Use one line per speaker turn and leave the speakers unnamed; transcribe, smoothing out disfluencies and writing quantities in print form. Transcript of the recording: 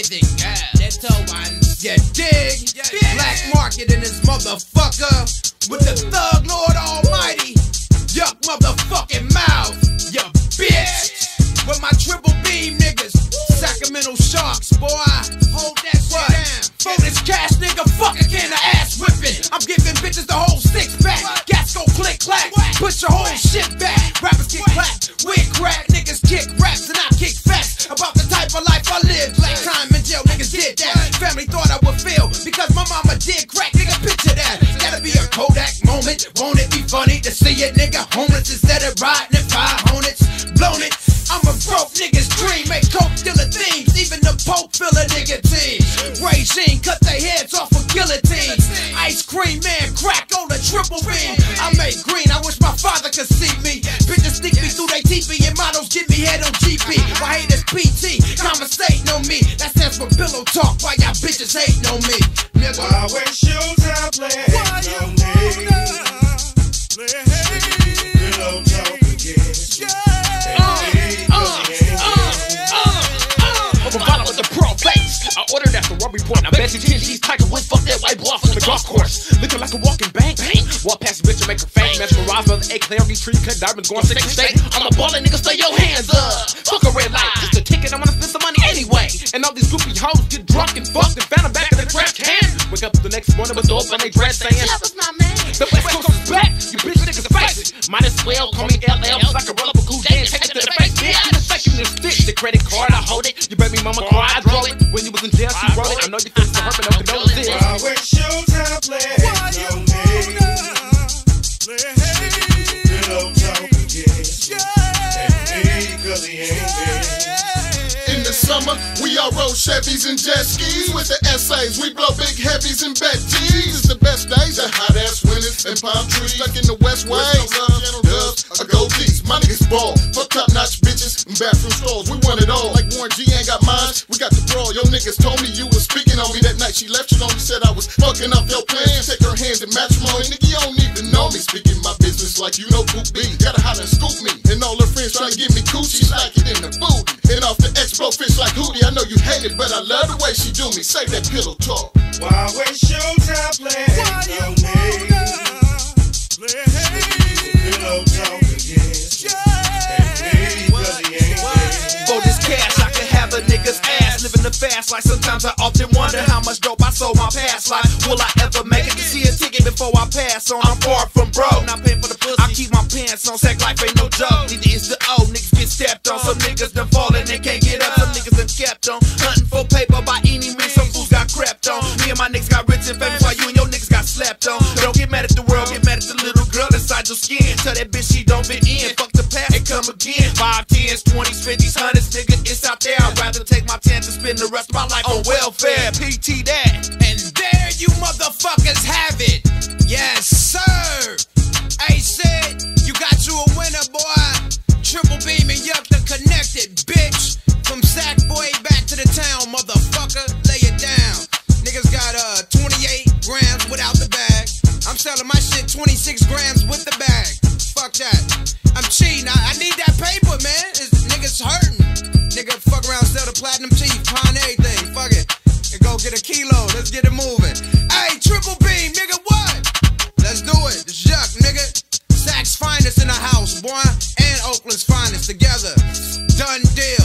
everything. That's all one. You dig? Black market in this motherfucker with the Thug Lord Almighty. Yuck motherfucking mouth, you bitch. With my triple beam niggas, Sacramento Sharks, boy. Hold that shit down. For this cash nigga, fuck a can of ass whipping. I'm giving bitches the whole six pack. Gas go click clack, push your whole shit back. Rappers get clapped, wig crack, niggas kick raps, and I kick facts about the type of life I live. Black time in jail, niggas did that. Family thought I would fail because my mama did crack. Nigga, picture that. Gotta be a Kodak moment. Won't it be funny to see it, nigga? Homeless instead of riding at 5 hornets. Blown it. I'm a broke nigga's dream. Make coke dealer themes. Even the Pope fill a nigga team. Regime cut their heads off with guillotines. Ice cream man crack on the triple beam. I make green. I wish my father could see me. Bitches sneak me through they teepee and models give me head on GP. Why hate is PT? Conversating on me. That stands for pillow talk. Why y'all bitches hating on me? Nigga.
Why waste your time playing on me? Pillow talk again.
I ordered that Ferrari point. I bet you these Tiger Woods fuck that white boy from the golf course. Looking like a walking bank. Walk past the bitch and make her faint. Mesmerize by the A-Clay on these trees, cut diamonds going 6 to 8. I'm a baller, nigga, stay your hands up. Fuck a red light, just a ticket, I'm gonna spend some money anyway. And all these goofy hoes get drunk and fucked and found them back in the trash can. Wake up the next morning with the open they dress saying,
That was my man.
the West Coast is back, you bitch niggas face it. Might as well call me LL, so I can roll up a cool day and take it to the face, bitch. You just faking this stitch, the credit card, I hold it. Your baby mama cry, I draw it. When you was in jail, she wrote it. I know you feel so hurt, but no condolences.
Why waste your time playing on me? Pillow talk again. Cause he ain't there.
In the summer, we all roll Chevys and jet skis. With the essays, we blow big heavies and bet G's. It's the best days, the hot ass winters and palm trees. Stuck in the west waves, doves, a gold G's. My niggas ball, fuck top notch bitches and bathroom stalls. We want it all. Like Warren G ain't got mine, we got the brawl. Yo niggas told me you was speaking on me that night. She left you on me, said I was fucking up your plans. Take her hands in matrimony. Nigga, you don't even know me. Speaking my business like you know Poop B. Gotta holler and scoop me. And all her friends trying to give me coochie, like it in the booty. And off the X-Blow fish like Hootie. I know you hate it, but I love the way she do me. Say that pillow talk.
Why waste your time playing on me? Pillow talk again. Cause he ain't there.
For this cash, I can have a nigga's ass. Living the fast life. Sometimes I often wonder how much dope I sold my past life. Will I ever make it to see a ticket before I pass on? I'm far from broke. Not paying for the pussy. I keep my pants on. Sack life ain't no joke. Neither is the O. Niggas get stepped on. Some niggas done falling and can't get up. Some niggas done kept on. Hunting for paper by any means. Some fools got crept on. Me and my niggas got rich and famous while you and your niggas got slept on. Don't get mad at the world. Get mad at the little girl inside your skin. Tell that bitch she don't fit in. Fuck the past and come again. 5, 10s, 20s, 50s, 100s. Nigga, it's out there. I'd rather take my chance and spend the rest of my life on welfare. PT that. And there you motherfuckers have it. Yes, sir. Hey, said, you got you a winner, boy. Triple beam and yuck the connected, bitch. From Sackboy back to the town, motherfucker. Lay it down. Niggas got 28 grams without the bag. I'm selling my shit 26 grams with the bag. Fuck that. I'm cheating. I need that paper, man. Niggas hurting. Nigga, fuck around, sell the platinum teeth, pawn everything. Fuck it. And go get a kilo. Let's get it moving. Hey, triple beam, nigga, what? Let's do it. It's Yuck, nigga. Sack's finest in the house, boy. And Oakland's finest together. Done deal.